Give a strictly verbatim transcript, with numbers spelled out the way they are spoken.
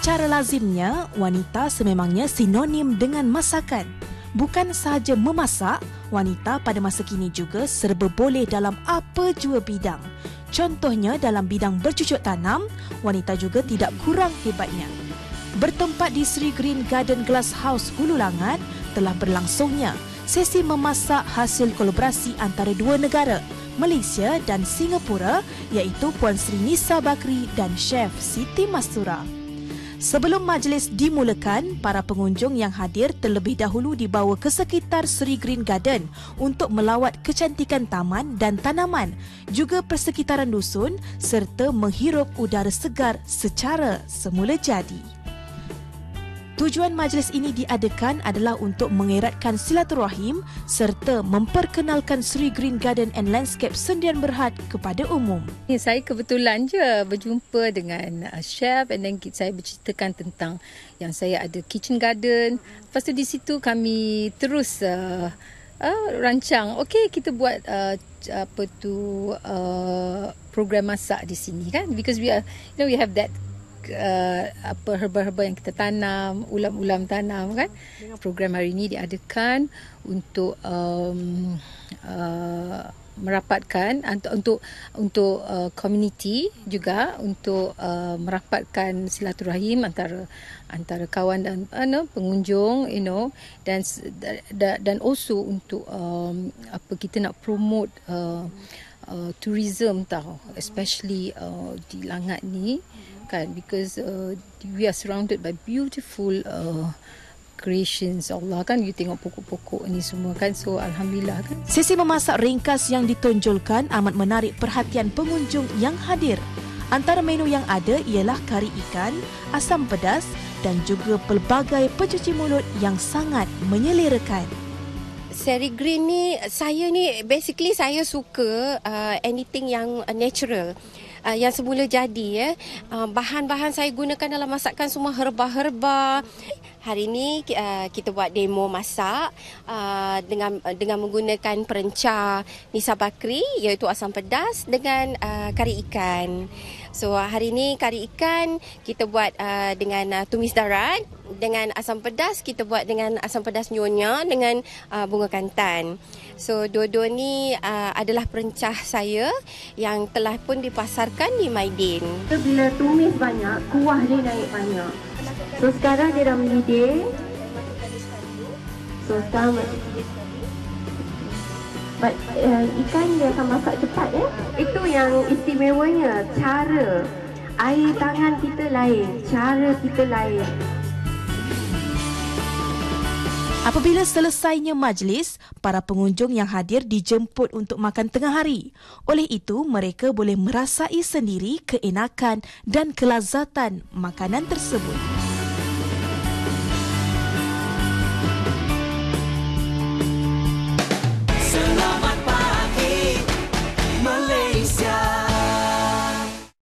Secara lazimnya, wanita sememangnya sinonim dengan masakan. Bukan sahaja memasak, wanita pada masa kini juga serba boleh dalam apa jua bidang. Contohnya dalam bidang bercucuk tanam, wanita juga tidak kurang hebatnya. Bertempat di Sri Green Garden Glass House Hulu Langat, telah berlangsungnya sesi memasak hasil kolaborasi antara dua negara, Malaysia dan Singapura, iaitu Puan Sri Nisa Bakri dan Chef Siti Mastura. Sebelum majlis dimulakan, para pengunjung yang hadir terlebih dahulu dibawa ke sekitar Sri Green Garden untuk melawat kecantikan taman dan tanaman, juga persekitaran dusun serta menghirup udara segar secara semula jadi. Tujuan majlis ini diadakan adalah untuk mengeratkan silaturahim serta memperkenalkan Sri Green Garden and Landscape Sdn Bhd kepada umum. Saya kebetulan je berjumpa dengan uh, chef and then saya berceritakan tentang yang saya ada kitchen garden. Lepas tu di situ kami terus uh, uh, rancang, okey kita buat uh, apa tu uh, program masak di sini kan, because we are, you know, we have that Uh, apa herba-herba yang kita tanam, ulam-ulam tanam kan. Program hari ini diadakan untuk um, uh, merapatkan untuk untuk untuk uh, community juga, untuk uh, merapatkan silaturahim antara antara kawan dan uh, no, pengunjung, you know, dan dan also untuk um, apa kita nak promote uh, uh, tourism tau, especially uh, di Langat ni kan, because uh, we are surrounded by beautiful uh, creations Allah kan. You tengok pokok-pokok ni semua kan, so alhamdulillah kan. Sesi memasak ringkas yang ditonjolkan amat menarik perhatian pengunjung yang hadir. Antara menu yang ada ialah kari ikan, asam pedas dan juga pelbagai pencuci mulut yang sangat menyelerakan. Sri Green ni, saya ni basically saya suka uh, anything yang uh, natural. Uh, yang semula jadi ya. Uh, bahan-bahan saya gunakan dalam masakan semua herba-herba. Hari ini uh, kita buat demo masak uh, dengan dengan menggunakan perencah Nisa Bakri, iaitu asam pedas dengan uh, kari ikan. So hari ini kari ikan kita buat uh, dengan uh, tumis darat, dengan asam pedas kita buat dengan asam pedas nyonya dengan uh, bunga kantan. So dua-dua ni uh, adalah perencah saya yang telah pun dipasarkan di Maidin. Bila tumis banyak, kuah dia naik banyak. So sekarang dia dah mendidih. So sekarang But, uh, ikan dia akan masak cepat ya. Itu yang istimewanya, cara air tangan kita lain, cara kita lain. Apabila selesainya majlis, para pengunjung yang hadir dijemput untuk makan tengah hari. Oleh itu, mereka boleh merasai sendiri keenakan dan kelazatan makanan tersebut.